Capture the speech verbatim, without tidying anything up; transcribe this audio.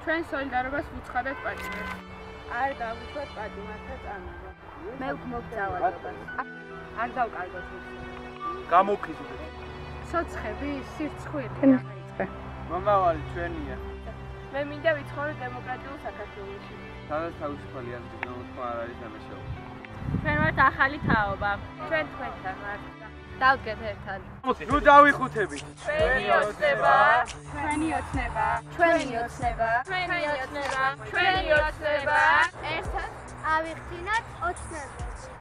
ჩვენ სოლიდარობას ვუცხადეთ პატიმრებს. არ გავუშვათ პატიმართა წამება. მე მოგძავალებას. არ დავკარგოთ ის. გამოვხიზოთ. სოცხები, სირცხვილი. მომავალი ჩვენია. მე მინდა ვიცხოვრო დემოკრატიულ საქართველოში. სადაც თავისუფალიანობის გამოთქმა არ არის დამაშავე. ჩვენ ვართ ახალი თაობა. ჩვენ თქვენთან ვართ. დავდგეთ ერთად. ნუ დავიხუთებით. ჩვენი ოცნება, ჩვენი ოცნება, ჩვენი ოცნება, ჩვენი ოცნება, ჩვენი ოცნება. ერთად ავიხსნათ ოცნებები.